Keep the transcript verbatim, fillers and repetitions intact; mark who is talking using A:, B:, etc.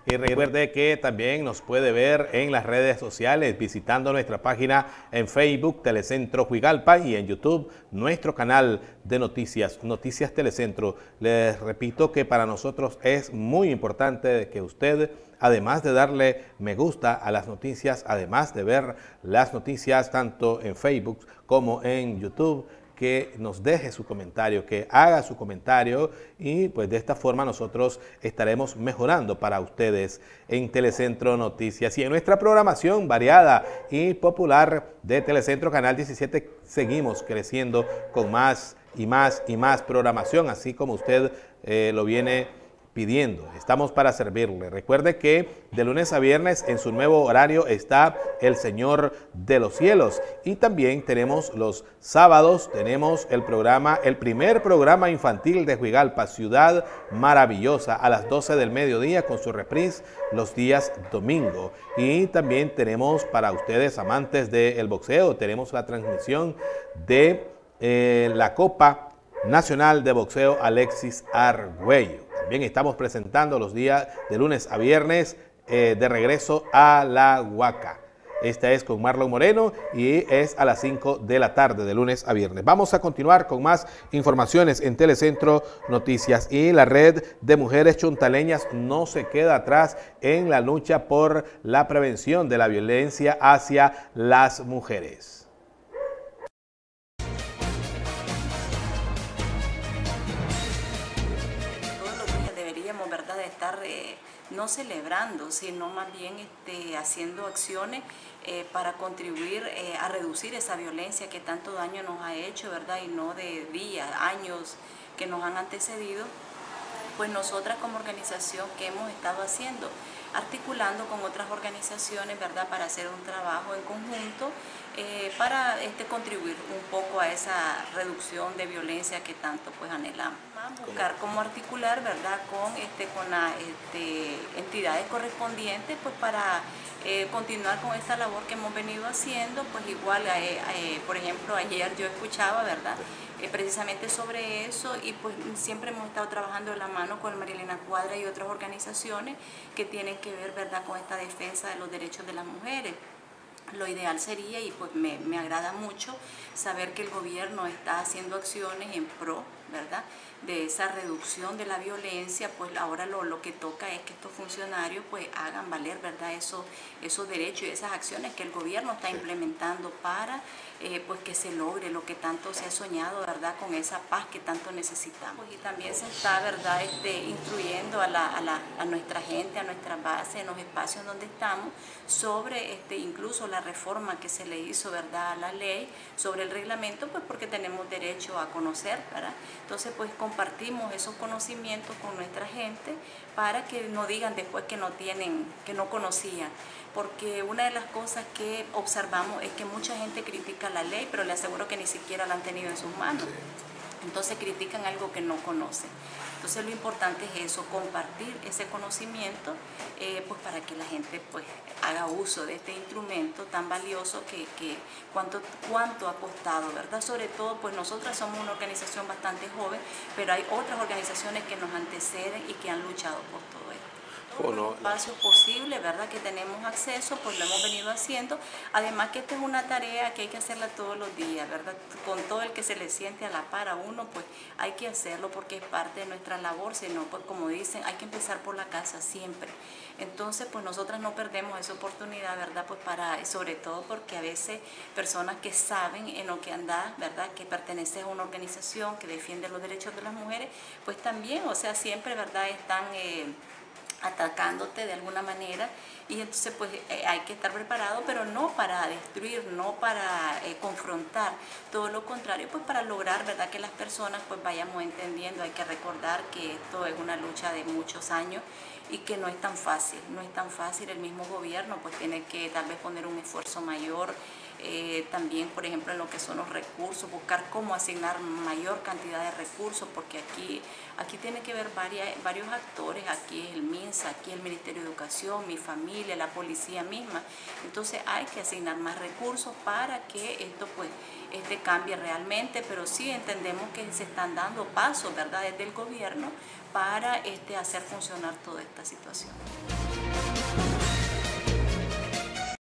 A: Y recuerde que también nos puede ver en las redes sociales visitando nuestra página en Facebook Telecentro Juigalpa y en YouTube nuestro canal de noticias, Noticias Telecentro. Les repito que para nosotros es muy importante que usted, además de darle me gusta a las noticias, además de ver las noticias tanto en Facebook como en YouTube, que nos deje su comentario, que haga su comentario y pues de esta forma nosotros estaremos mejorando para ustedes en Telecentro Noticias. Y en nuestra programación variada y popular de Telecentro Canal diecisiete seguimos creciendo con más y más y más programación, así como usted eh, lo viene pidiendo. Estamos para servirle. Recuerde que de lunes a viernes en su nuevo horario está El Señor de los Cielos y también tenemos los sábados, tenemos el programa, el primer programa infantil de Juigalpa, Ciudad Maravillosa, a las doce del mediodía con su reprise los días domingo. Y también tenemos para ustedes amantes del boxeo, tenemos la transmisión de eh, la Copa Nacional de Boxeo Alexis Argüello. También estamos presentando los días de lunes a viernes eh, de regreso a La Huaca. Esta es con Marlon Moreno y es a las cinco de la tarde de lunes a viernes. Vamos a continuar con más informaciones en Telecentro Noticias. Y la red de mujeres chuntaleñas no se queda atrás en la lucha por la prevención de la violencia hacia las mujeres.
B: ¿Verdad? De estar eh, no celebrando, sino más bien este, haciendo acciones eh, para contribuir eh, a reducir esa violencia que tanto daño nos ha hecho, ¿verdad? Y no de días, años que nos han antecedido. Pues nosotras como organización, ¿qué hemos estado haciendo? Articulando con otras organizaciones, ¿verdad? Para hacer un trabajo en conjunto eh, para este, contribuir un poco a esa reducción de violencia que tanto pues anhelamos. Buscar cómo articular, ¿verdad? Con, este, con las este, entidades correspondientes pues para eh, continuar con esta labor que hemos venido haciendo. Pues igual, eh, eh, por ejemplo, ayer yo escuchaba, ¿verdad? Eh, precisamente sobre eso y pues siempre hemos estado trabajando de la mano con Marilena Cuadra y otras organizaciones que tienen que ver, ¿verdad? Con esta defensa de los derechos de las mujeres. Lo ideal sería, y pues me, me agrada mucho, saber que el gobierno está haciendo acciones en pro, ¿verdad?, de esa reducción de la violencia. Pues ahora lo, lo que toca es que estos funcionarios pues hagan valer, ¿verdad?, esos, esos derechos y esas acciones que el gobierno está implementando para eh, pues que se logre lo que tanto se ha soñado, ¿verdad?, con esa paz que tanto necesitamos. Y también se está, ¿verdad?, este, instruyendo a, la, a, la, a nuestra gente, a nuestra base, en los espacios donde estamos, sobre este, incluso la reforma que se le hizo, ¿verdad?, a la ley, sobre el reglamento, pues porque tenemos derecho a conocer, ¿verdad? Entonces, pues compartimos esos conocimientos con nuestra gente para que no digan después que no tienen, que no conocían. Porque una de las cosas que observamos es que mucha gente critica la ley, pero le aseguro que ni siquiera la han tenido en sus manos. Entonces critican algo que no conocen. Entonces lo importante es eso, compartir ese conocimiento eh, pues para que la gente pues haga uso de este instrumento tan valioso que, que cuánto, cuánto ha costado, ¿verdad? Sobre todo pues nosotras somos una organización bastante joven, pero hay otras organizaciones que nos anteceden y que han luchado por todo esto. Todos los espacios posibles, ¿verdad?, que tenemos acceso, pues lo hemos venido haciendo. Además que esta es una tarea que hay que hacerla todos los días, ¿verdad? Con todo el que se le siente a la par a uno, pues hay que hacerlo porque es parte de nuestra labor, sino pues como dicen, hay que empezar por la casa siempre. Entonces, pues nosotras no perdemos esa oportunidad, ¿verdad? Pues para, sobre todo porque a veces personas que saben en lo que andan, ¿verdad?, que pertenecen a una organización que defiende los derechos de las mujeres, pues también, o sea, siempre, ¿verdad?, están Eh, atacándote de alguna manera y entonces pues eh, hay que estar preparado, pero no para destruir, no para eh, confrontar, todo lo contrario, pues para lograr, ¿verdad?, que las personas pues vayamos entendiendo. Hay que recordar que esto es una lucha de muchos años y que no es tan fácil, no es tan fácil. El mismo gobierno pues tiene que tal vez poner un esfuerzo mayor, eh, también por ejemplo en lo que son los recursos, buscar cómo asignar mayor cantidad de recursos, porque aquí, aquí tiene que ver varias, varios actores, aquí es el MINSA, aquí el Ministerio de Educación, mi familia, la policía misma. Entonces hay que asignar más recursos para que esto pues este cambie realmente, pero sí entendemos que se están dando pasos, ¿verdad?, desde el gobierno para este, hacer funcionar toda esta situación.